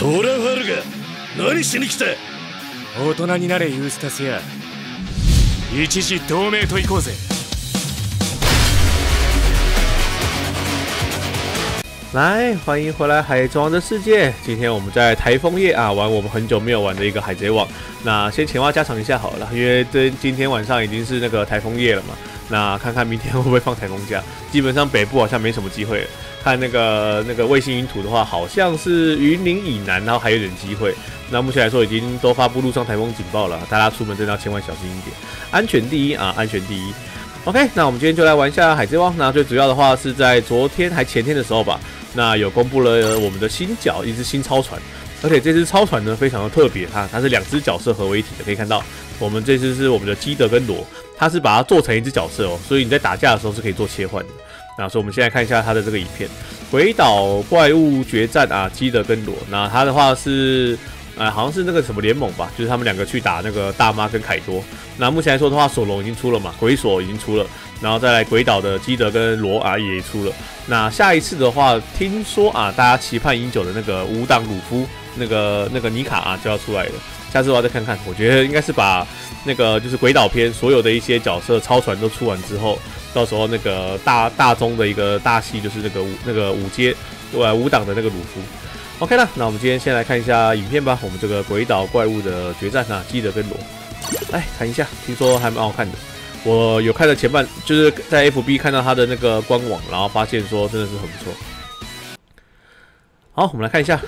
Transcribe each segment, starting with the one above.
トラファルガ何しに来た。 大人になれユースタスや。一時同盟と行こうぜ。 来，欢迎回来《海贼王的世界》。今天我们在台风夜啊玩我们很久没有玩的一个海贼王。那先前话加长一下好了，因为今天晚上已经是那个台风夜了嘛。那看看明天会不会放台风假？基本上北部好像没什么机会了。看那个卫星云图的话，好像是云林以南，然后还有点机会。那目前来说已经都发布陆上台风警报了，大家出门真的要千万小心一点，安全第一啊，安全第一。OK， 那我们今天就来玩一下海贼王。那最主要的话是在昨天还前天的时候吧，那有公布了我们的新角，一只新超船，而且这只超船呢非常的特别，它是2只角色合为一体的，可以看到我们这只是我们的基德跟罗，它是把它做成一只角色哦，所以你在打架的时候是可以做切换的。那所以我们现在看一下它的这个影片，鬼岛怪物决战啊，基德跟罗，那它的话是。好像是那个什么联盟吧，就是他们2个去打那个大妈跟凯多。那目前来说的话，索隆已经出了嘛，鬼索已经出了，然后再来鬼岛的基德跟罗啊也出了。那下一次的话，听说啊，大家期盼已久的那个5档鲁夫，那个尼卡啊就要出来了。下次我要再看看，我觉得应该是把那个就是鬼岛篇所有的一些角色超船都出完之后，到时候那个大中的一个大戏就是那个5档的那个鲁夫。OK 了，那我们今天先来看一下影片吧。我们这个鬼岛怪物的决战啊，基德跟罗，来看一下，听说还蛮好看的。我有看的前半，就是在 FB 看到他的那个官网，然后发现说真的是很不错。好，我们来看一下。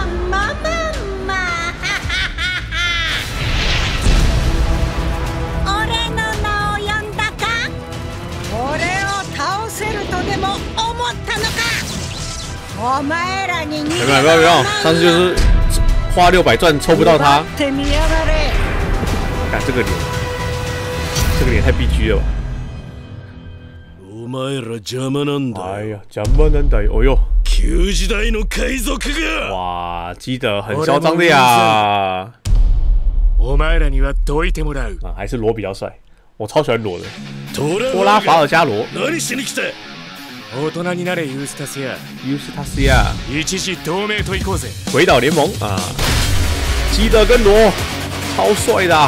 有没有？上次就是花600钻抽不到他。看这个脸太 BG 了吧！ お前ら邪魔なんだ。 哎呀，邪魔なんだ。哦呦， 旧時代の海賊が。 哇，基德很嚣张的呀。 お前らにはどいてもらう。 还是罗比较帅，我超喜欢罗的。托拉法尔加罗。 何しに来た。 大人になれユースタスや。 ユースタスや。 一時同盟と行こうぜ。 鬼岛联盟啊，基德跟罗超帅的、啊。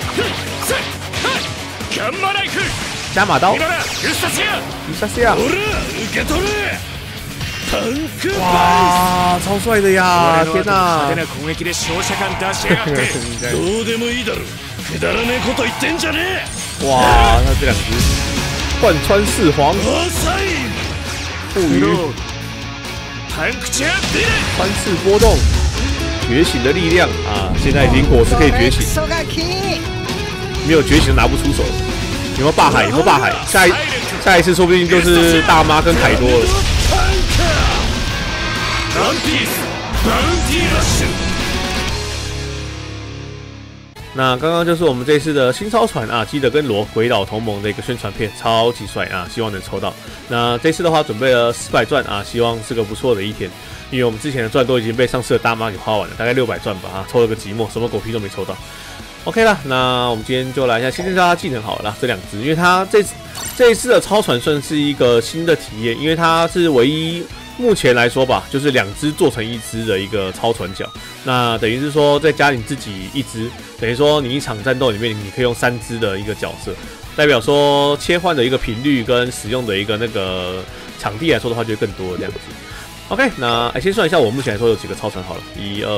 加马刀。ユースタスや。哇，超帅的呀！天哪！ どうでもいいだろ。くだらねえこと言ってんじゃねえ。哇，他这2只贯穿四皇。赋予穿刺波动，觉醒的力量啊！现在已经果实可以觉醒，没有觉醒拿不出手。有没有霸海？有没有霸海？下一次说不定就是大妈跟凯多了。那刚刚就是我们这次的新超船啊，基德跟罗鬼岛同盟的一个宣传片，超级帅啊！希望能抽到。那这次的话，准备了400钻啊，希望是个不错的一天。因为我们之前的钻都已经被上次的大妈给花完了，大概600钻吧啊，抽了个寂寞，什么狗屁都没抽到。OK 啦，那我们今天就来一下，先介绍它技能好了啦，这2只，因为它这一次的超船算是一个新的体验，因为它是唯一。目前来说吧，就是2只做成1只的一个超船角，那等于是说再加你自己1只，等于说你一场战斗里面你可以用3只的一个角色，代表说切换的一个频率跟使用的一个那个场地来说的话就会更多这样子。OK， 那先算一下我目前来说有几个超船好了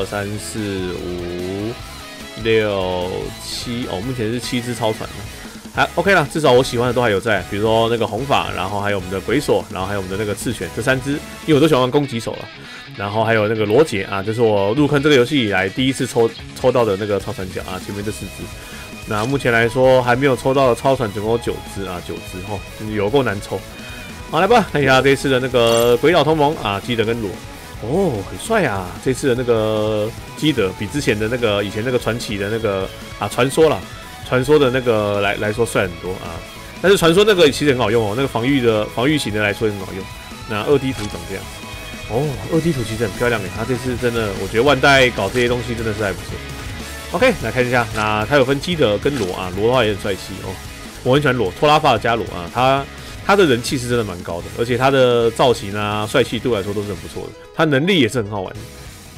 ，1、2、3、4、5、6、7，哦，目前是7只超船了。还 OK 啦，至少我喜欢的都还有在，比如说那个红发，然后还有我们的鬼索，然后还有我们的那个赤犬，这3只，因为我都喜欢玩攻击手了。然后还有那个罗杰啊，这是我入坑这个游戏以来第一次抽到的那个超船角啊，前面这4只。那目前来说还没有抽到的超船总共有9只啊，9只吼，有够难抽。好，来吧，看一下这次的那个鬼岛同盟啊，基德跟罗，哦，很帅啊！这次的那个基德比之前的那个以前那个传奇的那个啊传说啦。传说的那个来说帅很多啊，但是传说那个其实很好用哦，那个防御型的来说也很好用。那2D 图长这样，哦，2D 图其实很漂亮诶，它这次真的，我觉得万代搞这些东西真的是还不错。OK， 来看一下，那它有分基德跟罗啊，罗的话也很帅气哦，我很喜欢罗，托拉法尔加罗啊，他的人气是真的蛮高的，而且他的造型啊、帅气对我来说都是很不错的，他能力也是很好玩的。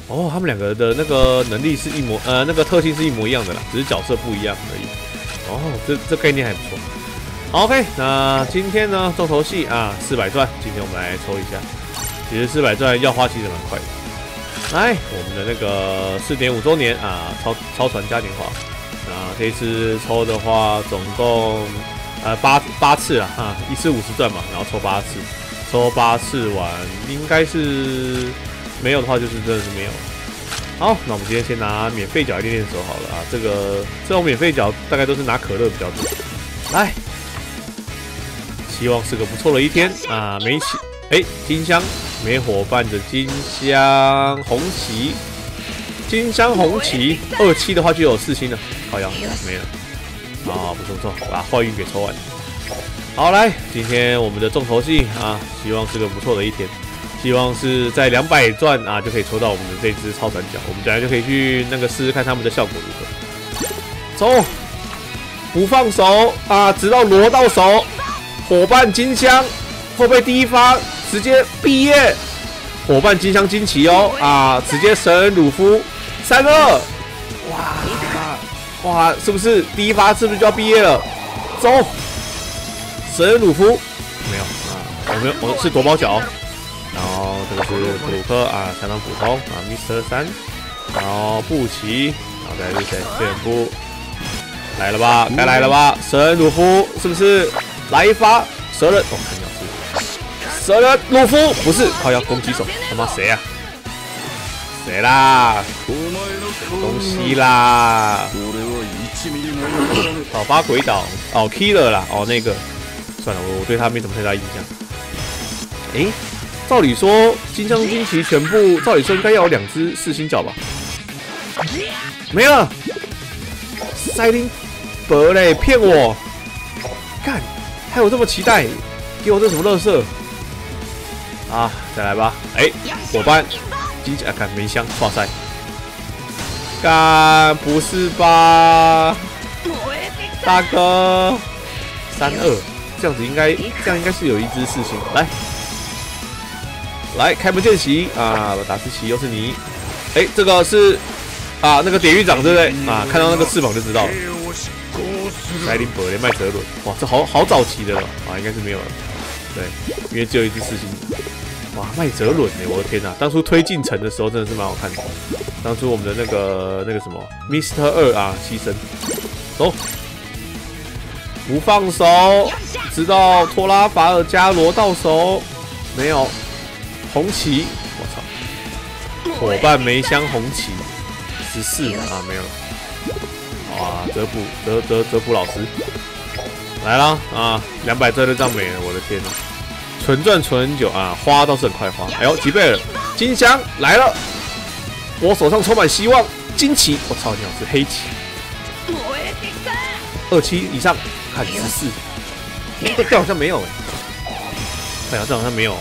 哦，他们两个的那个能力是那个特性是一模一样的啦，只是角色不一样而已。哦，这概念还不错。好 ，OK， 那今天呢，重头戏啊，400钻，今天我们来抽一下。其实400钻要花其实蛮快的。来，我们的那个4.5周年啊，超传嘉年华。那这一次抽的话，总共8次啊，一次50钻嘛，然后抽8次，抽8次完，应该是没有的话，就是真的是没有。好，那我们今天先拿免费角练练手好了啊。这种免费角大概都是拿可乐比较多。来，希望是个不错的一天啊！金香没伙伴的金香红旗，金香红旗27的话就有4星了，好呀，没了。啊，不错，把坏运给抽完。好，来，今天我们的重头戏啊，希望是个不错的一天。希望是在200钻啊就可以抽到我们的这只超传角，我们等下就可以去那个试试看他们的效果如何。走，不放手啊，直到罗到手。伙伴金香会不会第一发直接毕业？伙伴金香惊奇哦啊，直接神恩鲁夫32，哇，是不是第一发是不是就要毕业了？走，神恩鲁夫没有啊，我是夺宝角。然后这个是布鲁克啊，相当普通啊 ，Mr. 3，然后布奇，然后再来是谁？这人布来了吧？该来了吧？蛇人鲁夫是不是？来一发蛇人，看鸟是蛇人鲁夫，不是，靠要攻击手，他妈谁啊？谁啦？什么东西啦？好发鬼岛哦 ，Killer 啦，哦那个，算了，我对他没什么太大印象。照理说，金香惊奇全部，照理说应该要有2只4星角吧？没了，塞林伯嘞，骗我！干，害我这么期待，给我这什么垃圾啊！再来吧，伙伴，金甲干没香，哇塞！干，不是吧？大哥，32，这样应该是有1只4星，来，开门见习啊！打斯奇又是你，这个是啊，那个典狱长对不对啊？看到那个翅膀就知道了。塞林伯雷麦哲伦，哇，这好早期的了啊，应该是没有了。对，因为只有1只4星。哇，麦哲伦我的天哪！当初推进城的时候真的是蛮好看的。当初我们的那个什么 Mr. 2啊牺牲，走，不放手，直到托拉法尔加罗到手，没有。红旗，我操！伙伴梅香红旗14啊，没有了。哇，泽普老师来了啊！200钻就这样没了，我的天哪！纯赚存很久啊，花倒是很快花。哎呦，几倍了！金香来了，我手上充满希望。金旗，我操，你好是黑旗，27以上，看14，这好像没有这好像没有。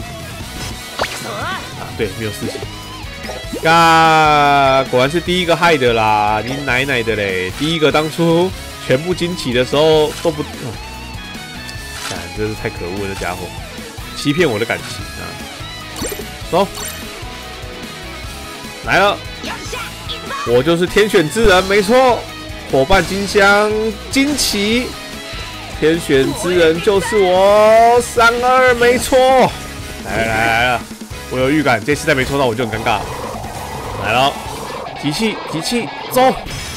对，没有4星。果然是第一个害的啦！你奶奶的嘞！第一个当初全部惊奇的时候都不，真是太可恶了，这家伙欺骗我的感情啊！走，来了，我就是天选之人，没错，伙伴金香惊奇，天选之人就是我32，没错，来了。我有预感，这次再没抽到我就很尴尬。来了，集气，走！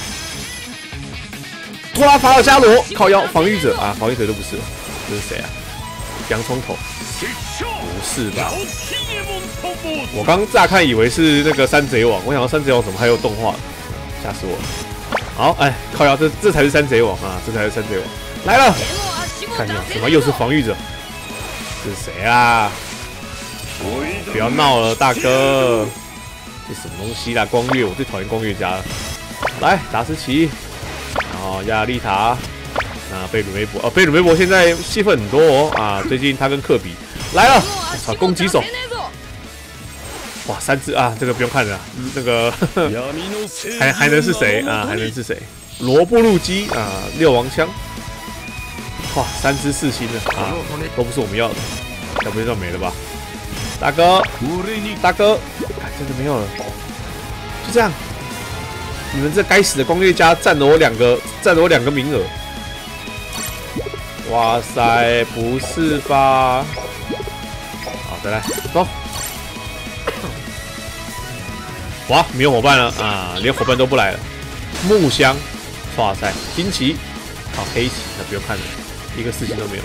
托拉法尔加罗，靠腰，防御者啊，防御者就不是了，这是谁啊？洋葱头？不是吧？我刚乍看以为是那个山贼王，我想到山贼王怎么还有动画？吓死我了！好，靠腰，这才是山贼王啊，这才是山贼王来了！看你什么又是防御者？这是谁啊？不要闹了，大哥！这什么东西啦？光月，我最讨厌光月家了。来，达斯奇，然后亚丽塔，贝鲁梅博，贝鲁梅博现在戏份很多哦啊！最近他跟科比来了，我操，攻击手！哇，3只啊，这个不用看了，那个还能是谁啊？还能是谁？罗布路基啊，6王枪！哇，3只4星的啊，都不是我们要的，要不就没了吧？大哥，真的没有了。 就这样。你们这该死的光月家占了我两个名额。哇塞，不是吧？好，再来，走。哇，没有伙伴了啊，连伙伴都不来了。木香，哇塞，金旗，好黑旗，那不用看了，一个4星都没有。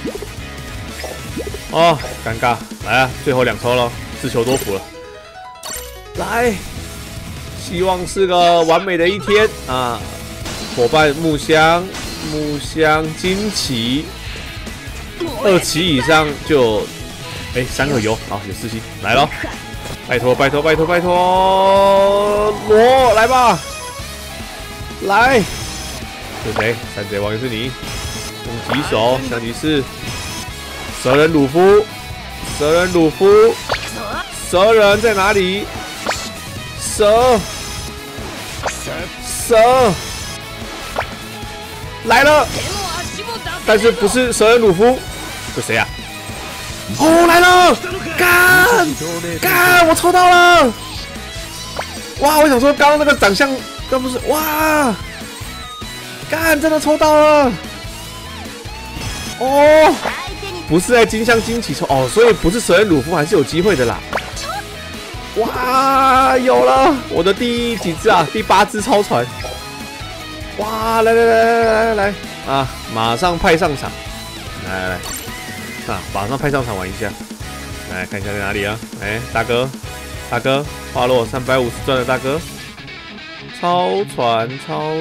哦，尴尬，来啊，最后2抽了，自求多福了。来。希望是个完美的一天啊！伙伴木香、金旗，2旗以上就3个油，好有4星来咯！拜托，罗来吧，来，是谁？山贼王又是你，用棘手，象棋士，蛇人鲁夫，蛇人在哪里？蛇来了，但是不是蛇人鲁夫？是谁啊？哦，来了！干！我抽到了！哇，我想说刚刚那个长相，刚不是哇？干，真的抽到了！哦，不是在金香金旗抽哦，所以不是蛇人鲁夫还是有机会的啦。哇，有了我的第几只啊？第8只超船！哇，来啊！马上派上场，来啊！马上派上场玩一下，来看一下在哪里啊？大哥，花落350钻的大哥，超船，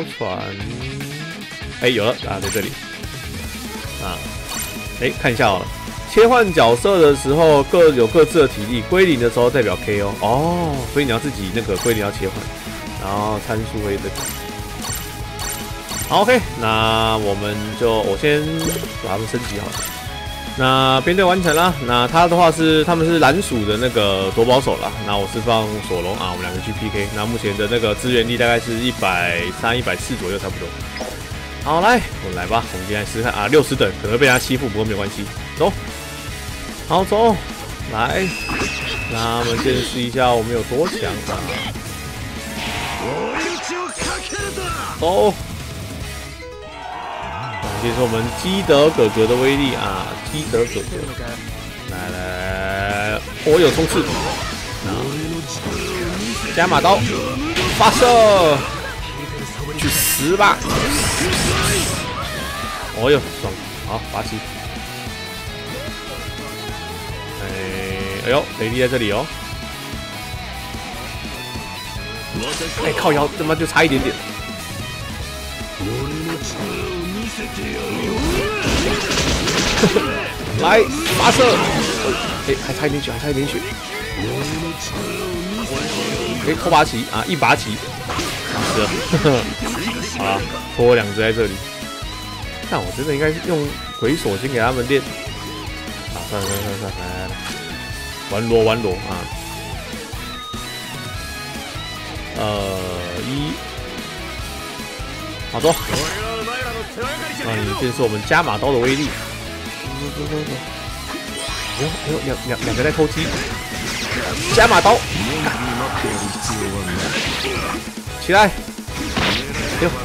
有了啊，在这里啊，看一下好了。切换角色的时候各有各自的体力，归零的时候代表 KO 哦，所以你要自己那个归零要切换，然后参数会这个。好 ，OK， 那我先把他们升级好了。那编队完成了，那他的话是他们是蓝鼠的那个夺宝手啦，那我是放索隆啊，我们2个去 PK。那目前的那个资源力大概是130、140左右差不多。好，来，我们来吧，我们现在试试看啊，60等可能会被他欺负，不过没有关系，走。好走，来，那我们见识一下我们有多强啊！走，这是我们基德哥哥的威力啊！基德哥哥，来，我有冲刺，加码刀，发射，去死吧！哦哟，爽，好，拔起。哎呦，雷利在这里哦！靠腰，他妈就差一点点。来发射！还差一点血，拖拔旗啊，一拔旗，是了。好了，拖2只在这里。但我真的应该用鬼手先给他们练。啊，算了，来。玩罗啊！好走。那你这是我们加码刀的威力。哎呦，两个在偷鸡。加码刀，起来！哎呦，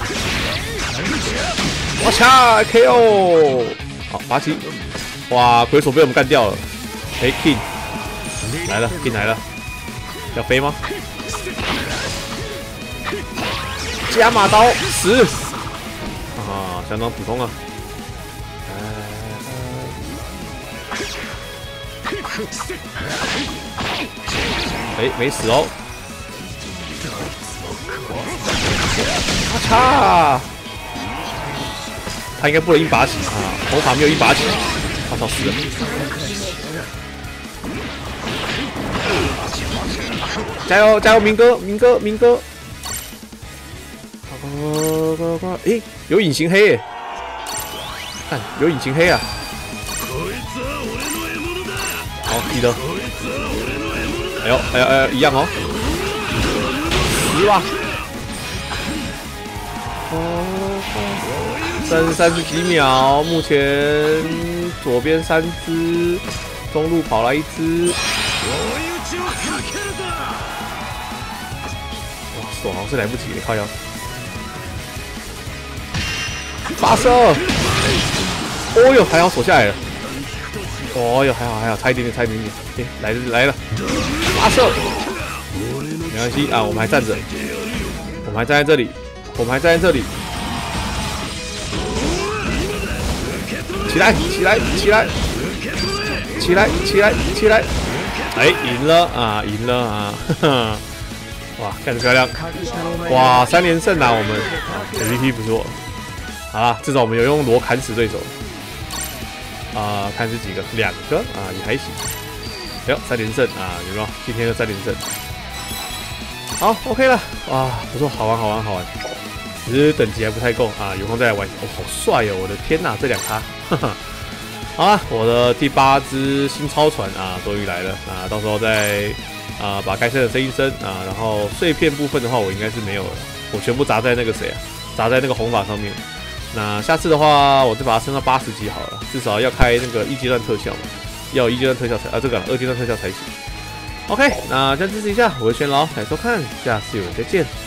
我操 ！KO！ 好，拔起。哇，鬼手被我们干掉了。King。来了，进来了，要飞吗？加码刀10啊，相当普通啊。没死哦。我操！他应该不能一拔起啊，头塔没有一拔起，我操死了。加油，明哥！快！有隐形黑耶！看，有隐形黑啊！好，记得。哎呦，一样哦。死吧！剩30几秒，目前左边3只，中路跑来1只。 好像是来不及了，靠腰。发射！哦呦，还好锁下来了。哦呦，还好，差一点点，差一点点。哎，来了，发射！没关系啊，我们还站着，我们还站在这里，起来！哎，赢了啊！呵呵，哇，干得漂亮！哇，3连胜啊，我们 MVP 不错。好啦，至少我们有用罗砍死对手。看是几个，2个啊，也还行。哎呦，3连胜啊，有没有？今天的3连胜。好 ，OK 了，哇，不错，好玩。只是等级还不太够啊，有空再来玩。哦，好帅哦！我的天哪，这2咖，哈哈。好啦，我的第8只新超船啊，终于来了啊！到时候再把该升的升一升啊，然后碎片部分的话，我应该是没有了，我全部砸在那个砸在那个红法上面。那下次的话，我就把它升到80级好了，至少要开那个1阶段特效嘛，要有1阶段特效才这个2阶段特效才行。OK， 那这样支持一下，我是玄老，感谢收看，下次有人再见。